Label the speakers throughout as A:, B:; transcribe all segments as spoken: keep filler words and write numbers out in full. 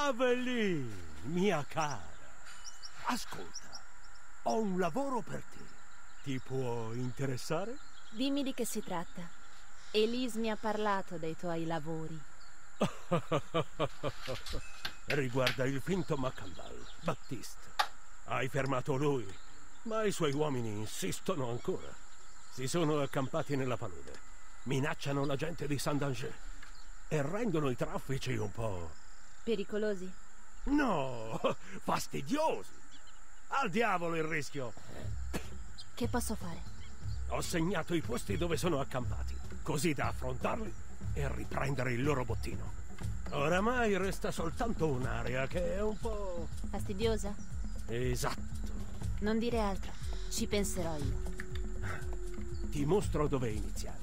A: Aveline, mia cara, ascolta, ho un lavoro per te. Ti può interessare?
B: Dimmi di che si tratta. Elise mi ha parlato dei tuoi lavori.
A: Riguarda il finto Macandal, Baptiste. Hai fermato lui, ma i suoi uomini insistono ancora. Si sono accampati nella palude, minacciano la gente di Saint-Danger e rendono i traffici un po'...
B: Pericolosi?
A: No, fastidiosi. Al diavolo il rischio.
B: Che posso fare?
A: Ho segnato i posti dove sono accampati, così da affrontarli e riprendere il loro bottino. Oramai resta soltanto un'area che è un po'...
B: Fastidiosa?
A: Esatto.
B: Non dire altro, ci penserò io.
A: Ti mostro dove iniziare.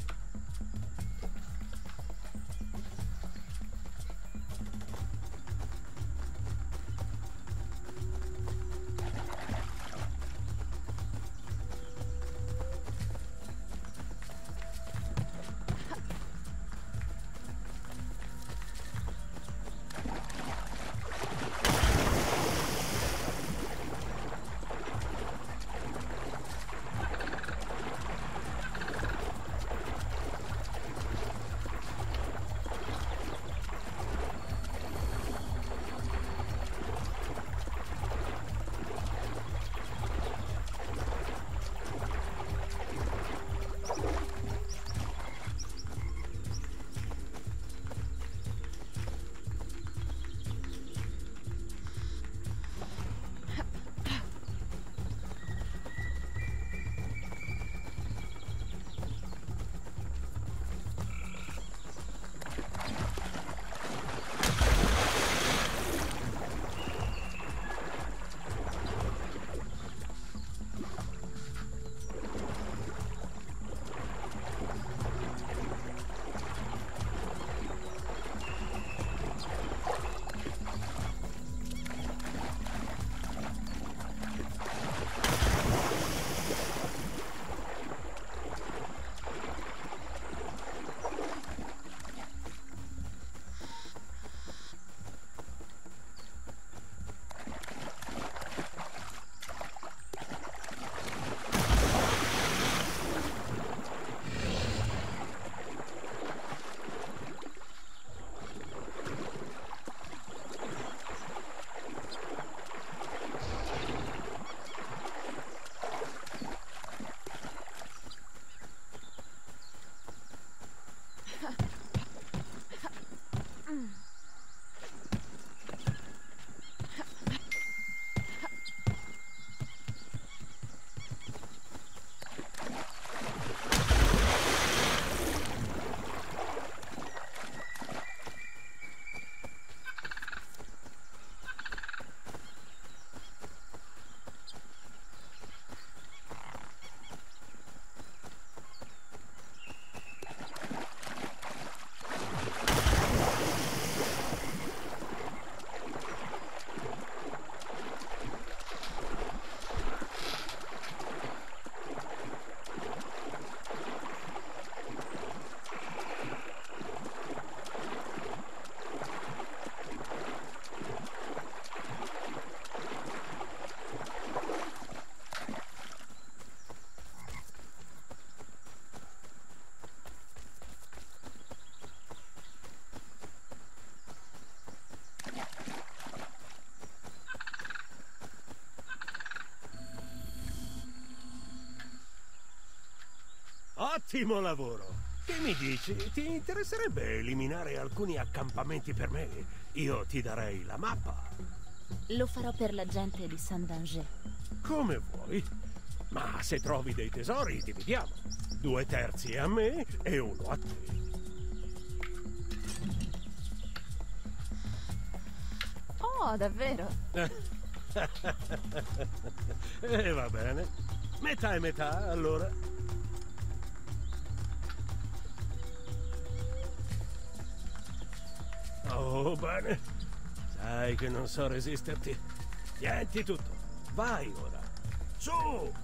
A: Ottimo lavoro! Che mi dici? Ti interesserebbe eliminare alcuni accampamenti per me? Io ti darei la mappa.
B: Lo farò per la gente di Saint-Danger.
A: Come vuoi. Ma se trovi dei tesori, dividiamo. Due terzi a me e uno a te.
B: Oh, davvero?
A: E va bene. Metà e metà, allora. Oh, bene. Sai che non so resisterti. Tienti tutto. Vai ora. Su!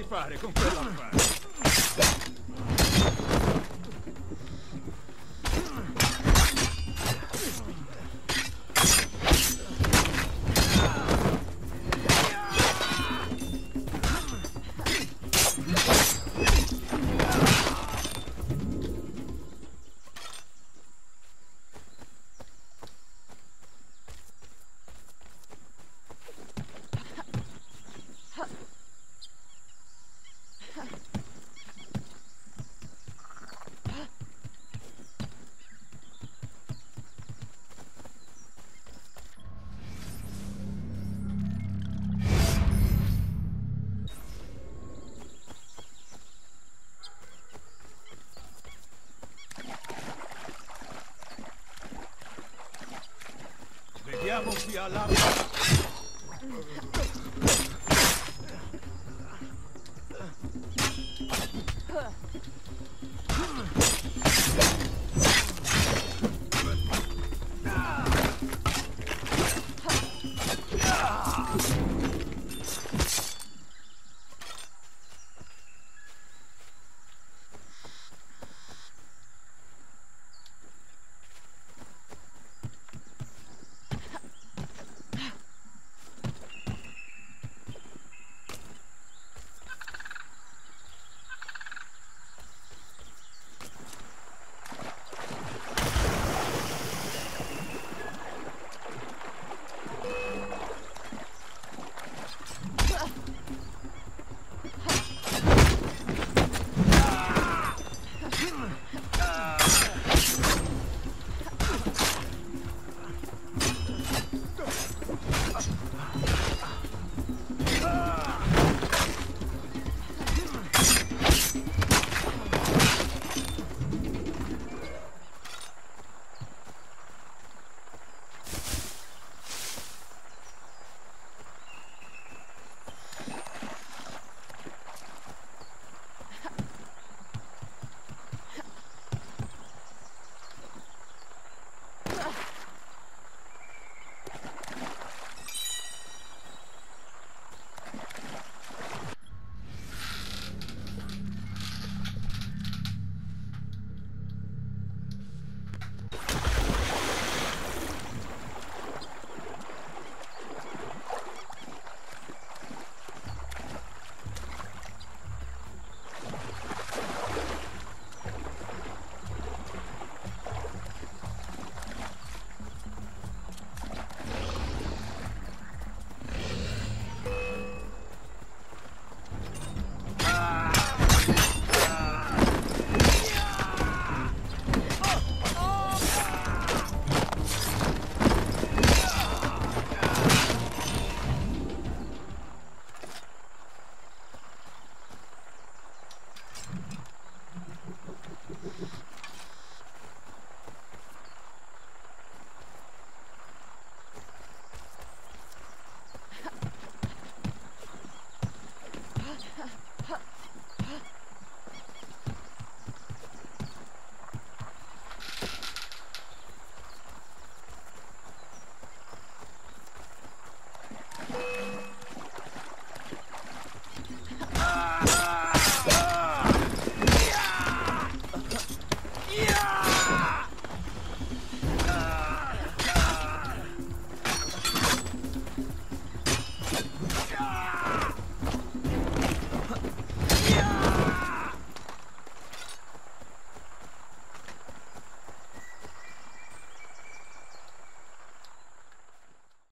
A: fare con quell'affare? Vediamo chi ha l'arma.